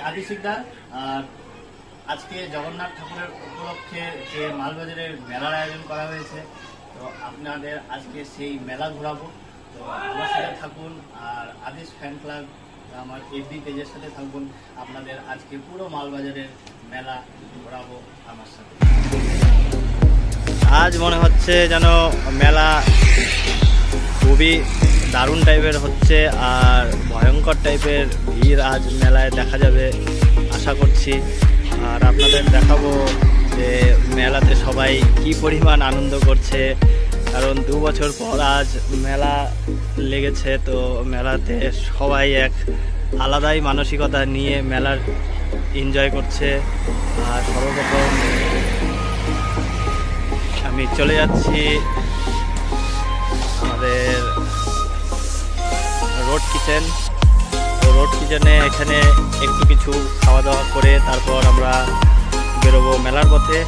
adisikdar আর আজকে জগন্নাথ ঠাকুরের উপলক্ষে যে মালবাজারের মেলার আয়োজন করা হয়েছে। তো আপনাদের আজকে সেই মেলা ঘোরাবো। তো আমার সাথে থাকুন আর আদিস ফ্যান ক্লাব আমার এফবি পেজের সাথে থাকুন। আপনাদের আজকে পুরো মালবাজারের মেলা ঘোরাবো আমার সাথে। আজ মনে হচ্ছে যেন মেলা খুবই দারুণ টাইপের হচ্ছে আর ভয়ঙ্কর টাইপের ভিড় আজ মেলায় দেখা যাবে আশা করছি। আর আপনাদের দেখাবো যে মেলাতে সবাই কি পরিমাণ আনন্দ করছে, কারণ 2 বছর পর আজ মেলা লেগেছে। তো মেলাতে সবাই এক আলাদাই মানসিকতা নিয়ে মেলার এনজয় করছে। আর সর্বপ্রথম আমি চলে যাচ্ছি আমাদের রোড কিচেন। তো রোড কিচেনে এখানে একটু কিছু খাওয়া দাওয়া করে তারপর আমরা বেরোবো মেলার পথে।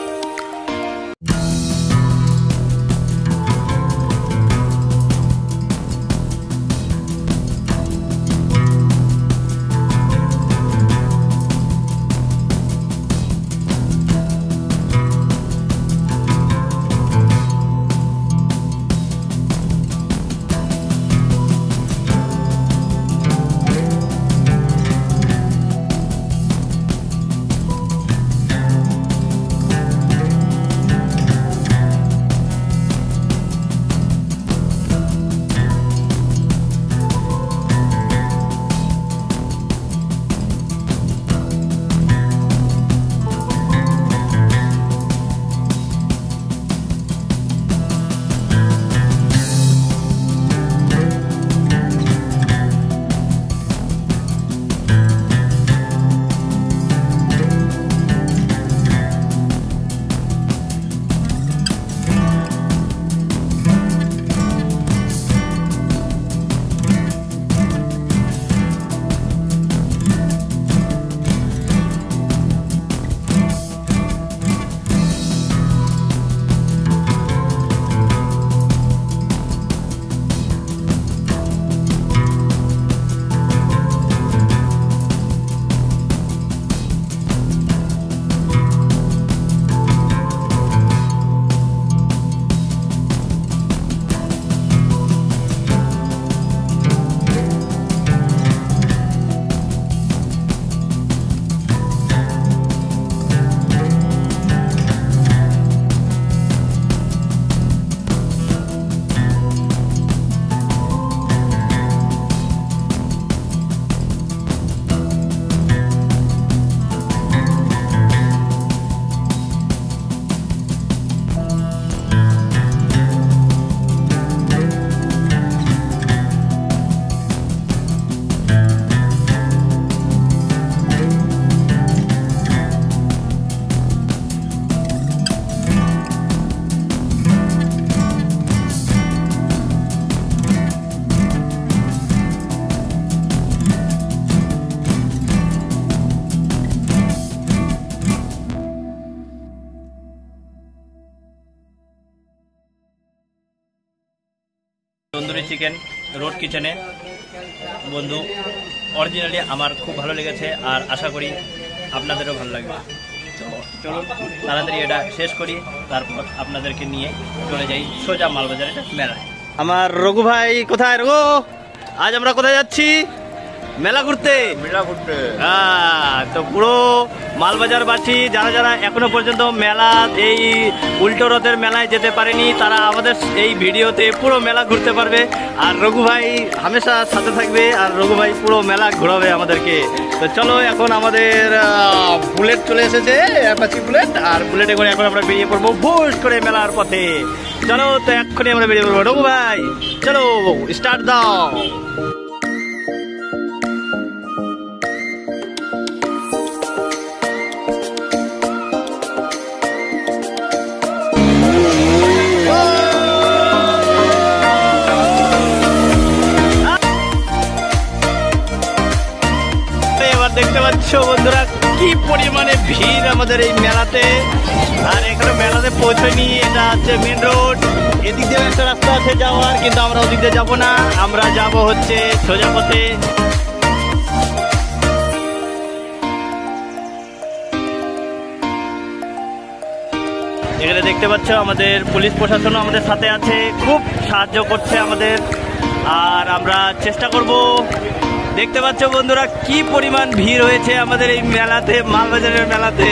তন্দুরি চিকেন রোড কিচেনে বন্ধু অরিজিনালি আমার খুব ভালো লেগেছে আর আশা করি আপনাদেরও ভালো লাগবে। তো চলুন তাড়াতাড়ি এটা শেষ করি, তারপর আপনাদেরকে নিয়ে চলে যাই সোজা মালবাজারে মেলায়। আমার রঘু ভাই কোথায়? রঘু, আজ আমরা কোথায় যাচ্ছি? মেলা ঘুরতে। তো পুরো মালবাজারবাসী যারা যারা এখনো পর্যন্ত মেলা এই উল্টো রথের মেলায় যেতে পারেনি তারা আমাদের এই ভিডিওতে পুরো মেলা ঘুরতে পারবে। আর রঘু ভাই হামেশা সাথে থাকবে আর রঘু ভাই পুরো মেলা ঘোরাবে আমাদেরকে। তো চলো এখন আমাদের বুলেট চলে এসেছে, অ্যাপাচি বুলেট। আর বুলেটে করে এখন আমরা বেরিয়ে পড়বো ভুস করে মেলার পথে। চলো তো এক্ষুনি আমরা বেরিয়ে পড়বো। রঘু ভাই চলো স্টার্ট দাও। দেখতে পাচ্ছ বন্ধুরা কি পরিমাণে ভিড় আমাদের এই মেলাতে। আর এখানে মেলাতে পৌঁছয়নি, এটা হচ্ছে মেন রোড। এদিক দিয়ে একটা রাস্তা আছে যাওয়ার, কিন্তু আমরা ওদিক দিয়ে যাবো না, আমরা যাব হচ্ছে সোজা পথে। এখানে দেখতে পাচ্ছ আমাদের পুলিশ প্রশাসনও আমাদের সাথে আছে, খুব সাহায্য করছে আমাদের। আর আমরা চেষ্টা করব। দেখতে পাচ্ছ বন্ধুরা কি পরিমাণ ভিড় হয়েছে আমাদের এই মেলাতে, মালবাজারের মেলাতে।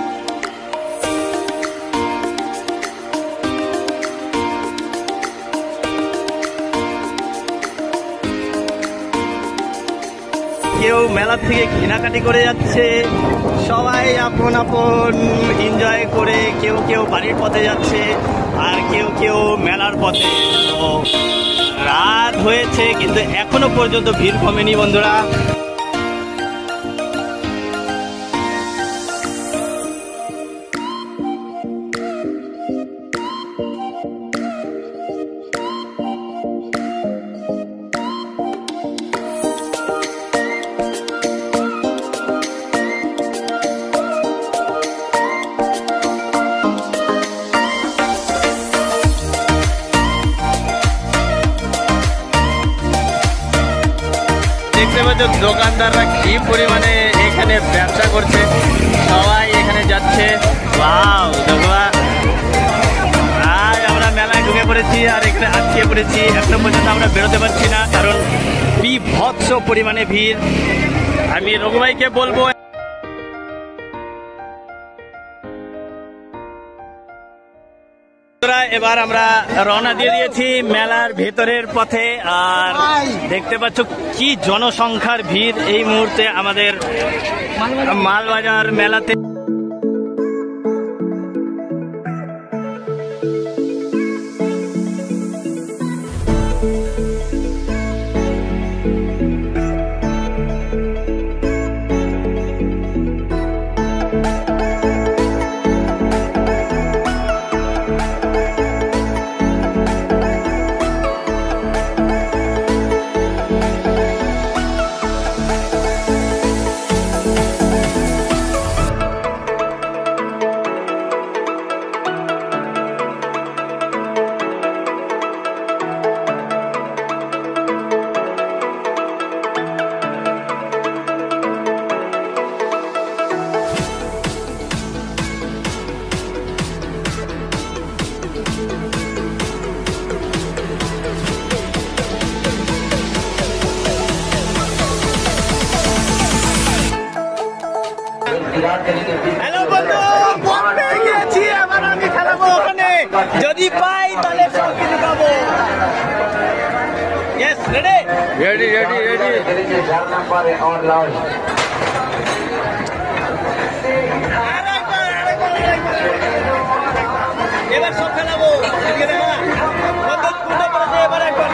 কেউ মেলার থেকে কেনাকাটি করে যাচ্ছে, সবাই আপন আপন এনজয় করে, কেউ কেউ বাড়ির পথে যাচ্ছে আর কেউ কেউ মেলার পথে। তো রাত হয়েছে কিন্তু এখনো পর্যন্ত ভিড় কমেনি বন্ধুরা। দেখতে পাচ্ছ দোকানদাররা কি পরিমাণে এখানে ব্যবসা করছে, সবাই এখানে যাচ্ছে। ওয়াও দেখবা, আজ আমরা মেলায় ঢুকে পড়েছি আর এখানে আটকে পড়েছি। এখনো পর্যন্ত আমরা বেরোতে পারছি না, কারণ বিভৎস পরিমাণে ভিড়। আমি রঘু ভাইকে বলবো এবার আমরা রওনা দিয়ে দিয়েছি মেলার ভেতরের পথে। আর দেখতে পাচ্ছ কি জনসংখ্যার ভিড় এই মুহূর্তে আমাদের মালবাজার মেলাতে। হ্যালো বন্ধু, পেয়ে গেছি, এবার আমি খেলাবো ওখানে, যদি পাই তাহলে সব কিছু পাবো। Yes, ready ready ready ready. 4 নম্বরে অন লাউড। এবার সব খেলাবো, এদিকে দেখো না বন্ধু, কুটো পড়েছে। এবার একবার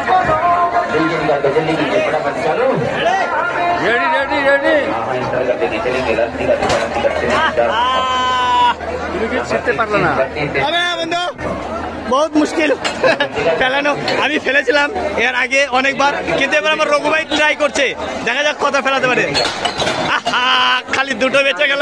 রেডি রেডি রেডি। শিখতে পারলো না বন্ধু, বহুত মুশকিল ফেলানো। আমি ফেলেছিলাম এর আগে অনেকবার, কিন্তু এবার আমার রঘু ভাই ট্রাই করছে, দেখা যাক কত ফেলাতে পারে। খালি দুটো বেঁচে গেল।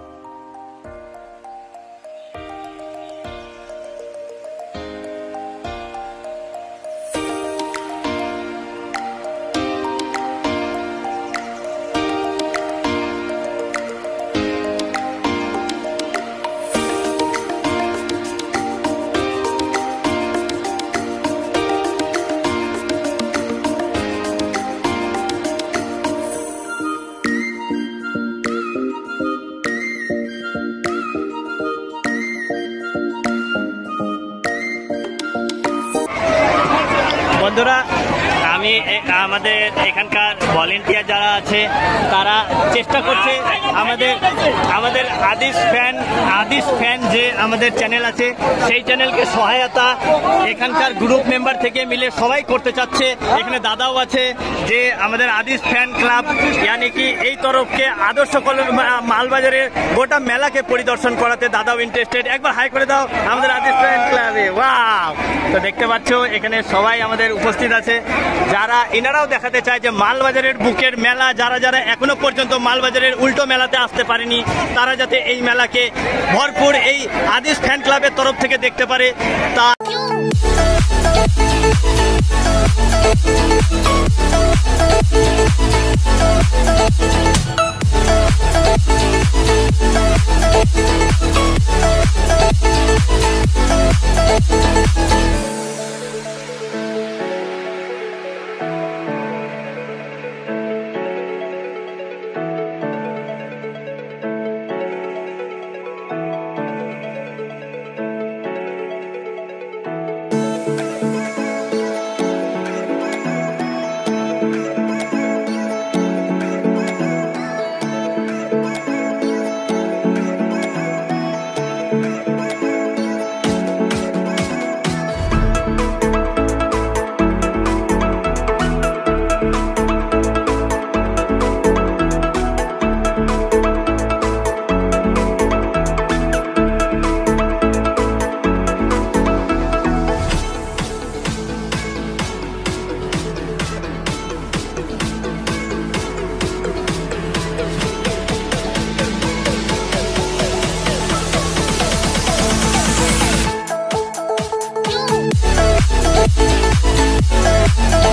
বন্ধুরা, আমি আমাদের এখানকার ভলেন্টিয়ার যারা আছে তারা চেষ্টা করছে আমাদের আদিস ফ্যান যে আমাদের চ্যানেল আছে সেই চ্যানেলকে সহায়তা এখানকার গ্রুপ মেম্বার থেকে মিলে সবাই করতে চাচ্ছে। এখানে দাদাও আছে যে আমাদের আদিস ফ্যান ক্লাব, यानी কি এই তরফকে আদর্শ মালবাজারের গোটা মেলাকে পরিদর্শন করাতে দাদাও ইন্টারেস্টেড। একবার হাই করে দাও আমাদের আদিস ফ্যান ক্লাবে। ওয়াও! তো দেখতে পাচ্ছ এখানে সবাই আমাদের উপস্থিত আছে, যারা এনারাও দেখাতে চায় যে মালবাজারের বুকের মেলা, যারা যারা এখনো পর্যন্ত মালবাজারের উল্টো মেলাতে আসতে পারেনি তারা যাতে এই মেলাকে ভরপুর এই আদিস ফ্যান ক্লাবের তরফ থেকে দেখতে পারে। তা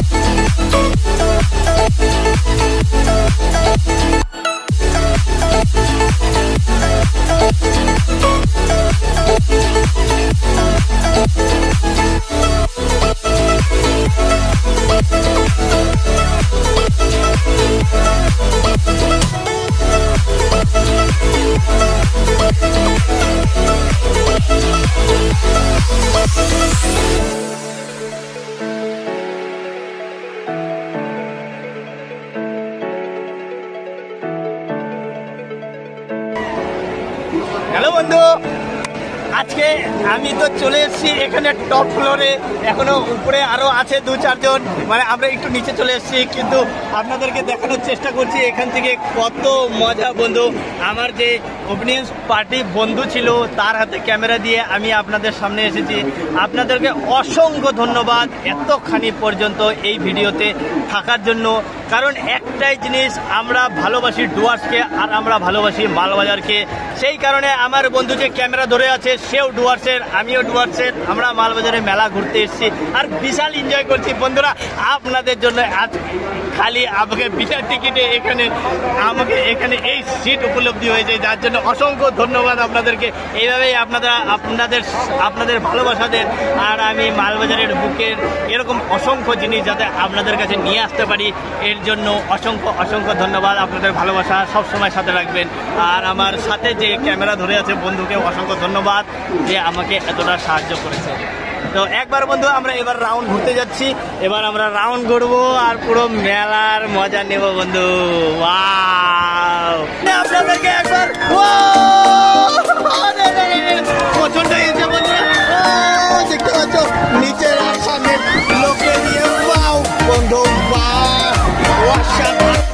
হ্যালো বন্ধু, আজকে আমি তো চলে এসেছি এখানে টপ ফ্লোরে। এখনো উপরে আরো আছে 2-4 জন, মানে আমরা একটু নিচে চলে এসেছি, কিন্তু আপনাদেরকে দেখানোর চেষ্টা করছি এখান থেকে কত মজা। বন্ধু, আমার যে অডিয়েন্স পার্টি বন্ধু ছিল তার হাতে ক্যামেরা দিয়ে আমি আপনাদের সামনে এসেছি। আপনাদেরকে অসংখ্য ধন্যবাদ এতখানি পর্যন্ত এই ভিডিওতে থাকার জন্য। কারণ একটাই জিনিস, আমরা ভালোবাসি ডুয়ার্সকে আর আমরা ভালোবাসি মালবাজারকে। সেই কারণে আমার বন্ধু যে ক্যামেরা ধরে আছে সেও ডুয়ার্সের, আমিও ডুয়ার্সের। আমরা মালবাজারে মেলা ঘুরতে এসেছি আর বিশাল এনজয় করছি। বন্ধুরা, আপনাদের জন্য আজ খালি আমাকে বিশাল টিকিটে আমাকে এখানে এই সিট উপলব্ধি হয়েছে, যার জন্য অসংখ্য ধন্যবাদ আপনাদেরকে। এইভাবেই আপনাদের ভালোবাসা দেন, আর আমি মালবাজারের বুকের এরকম অসংখ্য জিনিস যাতে আপনাদের কাছে নিয়ে আসতে পারি, এর জন্য অসংখ্য ধন্যবাদ। আপনাদের ভালোবাসা সবসময় সাথে রাখবেন। আর আমার সাথে যে ক্যামেরা ধরে আছে বন্ধুকে অসংখ্য ধন্যবাদ যে আমাকে এতটা সাহায্য করেছে। তো একবার বন্ধু, আমরা এবার রাউন্ড ঘুরতে যাচ্ছি। এবার আমরা রাউন্ড ঘুরবো আর পুরো মেলার মজা নেব বন্ধু। ওয়াও, আপনাদেরকে একবার প্রচন্ড এসে বন্ধুরা দেখতে পাচ্ছ নিচের আর সামনে লোকে নিয়ে বন্ধু, অসাধারণ।